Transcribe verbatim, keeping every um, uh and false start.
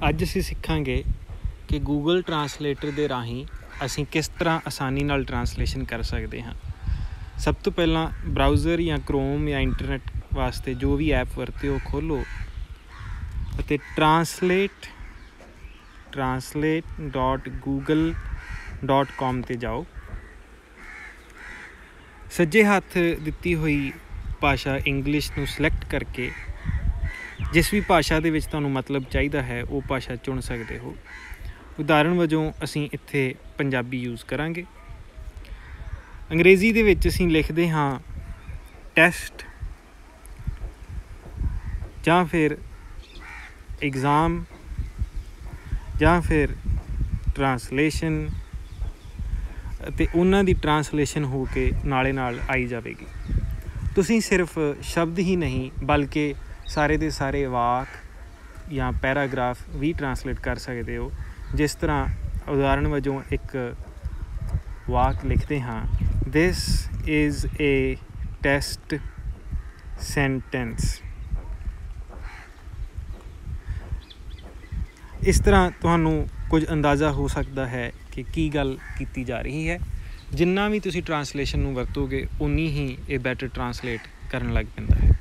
ਅੱਜ ਅਸੀਂ ਸਿੱਖਾਂਗੇ ਕਿ ਗੂਗਲ ਟਰਾਂਸਲੇਟਰ ਦੇ ਰਾਹੀਂ ਅਸੀਂ ਕਿਸ ਤਰ੍ਹਾਂ ਆਸਾਨੀ ਨਾਲ ਟਰਾਂਸਲੇਸ਼ਨ ਕਰ ਸਕਦੇ ਹਾਂ। ਸਭ ਤੋਂ ਪਹਿਲਾਂ ਬਰਾਊਜ਼ਰ ਜਾਂ ਕਰੋਮ ਜਾਂ ਇੰਟਰਨੈਟ ਵਾਸਤੇ ਜੋ ਵੀ ਐਪ ਵਰਤੇ ਉਹ ਖੋਲ੍ਹੋ ਅਤੇ translate translate dot Google dot com 'ਤੇ ਜਾਓ। ਸੱਜੇ ਹੱਥ ਦਿੱਤੀ ਹੋਈ ਭਾਸ਼ਾ ਇੰਗਲਿਸ਼ ਨੂੰ ਸਿਲੈਕਟ ਕਰਕੇ ਜਿਸ ਵੀ ਭਾਸ਼ਾ ਦੇ ਵਿੱਚ ਤੁਹਾਨੂੰ ਮਤਲਬ ਚਾਹੀਦਾ ਹੈ ਉਹ ਭਾਸ਼ਾ ਚੁਣ ਸਕਦੇ ਹੋ। ਉਦਾਹਰਣ ਵਜੋਂ ਅਸੀਂ ਇੱਥੇ ਪੰਜਾਬੀ ਯੂਜ਼ ਕਰਾਂਗੇ। ਅੰਗਰੇਜ਼ੀ ਦੇ ਵਿੱਚ ਅਸੀਂ ਲਿਖਦੇ ਹਾਂ ਟੈਸਟ ਜਾਂ ਫਿਰ ਐਗਜ਼ਾਮ ਜਾਂ ਫਿਰ ਟਰਾਂਸਲੇਸ਼ਨ, ਅਤੇ ਉਹਨਾਂ ਦੀ ਟਰਾਂਸਲੇਸ਼ਨ ਹੋ ਕੇ ਨਾਲੇ ਨਾਲ ਆਈ ਜਾਵੇਗੀ। ਤੁਸੀਂ ਸਿਰਫ ਸ਼ਬਦ ਹੀ ਨਹੀਂ ਬਲਕਿ ਸਾਰੇ ਦੇ ਸਾਰੇ ਵਾਕ ਜਾਂ ਪੈਰਾਗ੍ਰਾਫ ਵੀ ਟਰਾਂਸਲੇਟ ਕਰ ਸਕਦੇ ਹੋ। ਜਿਸ ਤਰ੍ਹਾਂ ਉਦਾਹਰਣ ਵਜੋਂ ਇੱਕ ਵਾਕ ਲਿਖਦੇ ਹਾਂ, this is a test sentence. ਇਸ ਤਰ੍ਹਾਂ ਤੁਹਾਨੂੰ ਕੁਝ ਅੰਦਾਜ਼ਾ ਹੋ ਸਕਦਾ ਹੈ ਕਿ ਕੀ ਗੱਲ ਕੀਤੀ ਜਾ ਰਹੀ ਹੈ। ਜਿੰਨਾ ਵੀ ਤੁਸੀਂ ਟਰਾਂਸਲੇਸ਼ਨ ਨੂੰ ਵਰਤੋਗੇ ਉਨੀ ਹੀ ਇਹ ਬੈਟਰ ਟਰਾਂਸਲੇਟ ਕਰਨ ਲੱਗ ਪੈਂਦਾ ਹੈ।